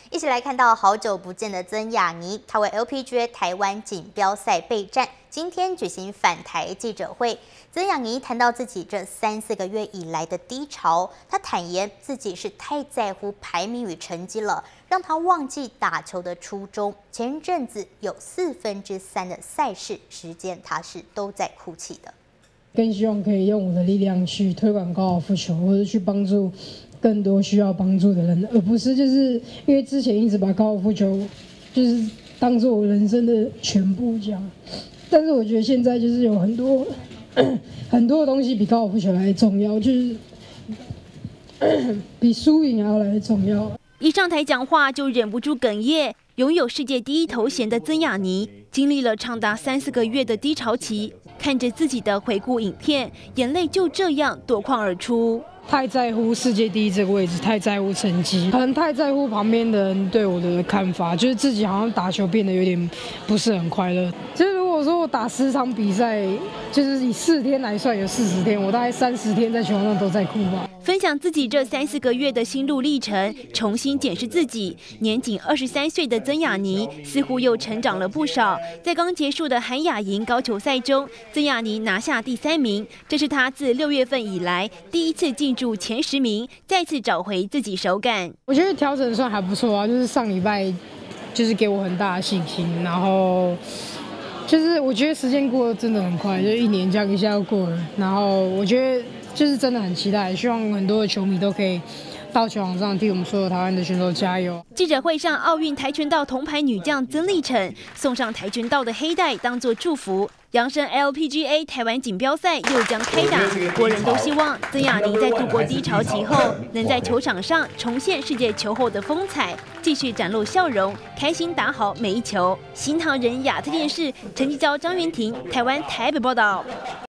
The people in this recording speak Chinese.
一起来看到好久不见的曾雅妮，她为 LPGA 台湾锦标赛备战，今天举行返台记者会。曾雅妮谈到自己这3-4个月以来的低潮，她坦言自己是太在乎排名与成绩了，让她忘记打球的初衷。前阵子有3/4的赛事时间，她是都在哭泣的。 更希望可以用我的力量去推广高尔夫球，或者去帮助更多需要帮助的人，而不是就是因为之前一直把高尔夫球就是当做我人生的全部这样。但是我觉得现在就是有很多东西比高尔夫球来重要，就是比输赢还要来重要。 一上台讲话就忍不住哽咽。拥有世界第1头衔的曾雅妮，经历了长达3-4个月的低潮期，看着自己的回顾影片，眼泪就这样夺眶而出。 太在乎世界第1这个位置，太在乎成绩，可能太在乎旁边的人对我的看法，就是自己好像打球变得有点不是很快乐。就是如果说我打10场比赛，就是以4天来算，有40天，我大概30天在球场上都在哭吧。 分享自己这3-4个月的心路历程，重新检视自己。年仅23岁的曾雅妮似乎又成长了不少。在刚结束的韩亚营高球赛中，曾雅妮拿下第3名，这是她自6月份以来第一次进驻前10名，再次找回自己手感。 我觉得调整算还不错啊，就是上礼拜就是给我很大的信心，然后就是我觉得时间过得真的很快，就1年这样一下就过了。然后我觉得就是真的很期待，希望很多的球迷都可以到球场上替我们所有台湾的选手加油。 记者会上，奥运跆拳道铜牌女将曾丽成送上跆拳道的黑带当作祝福。扬升 LPGA 台湾锦标赛又将开打，国人都希望曾雅妮在度过低潮期后，能在球场上重现世界球后的风采，继续展露笑容，开心打好每一球。新唐人亚特电视陈继娇、张元婷，台湾台北报道。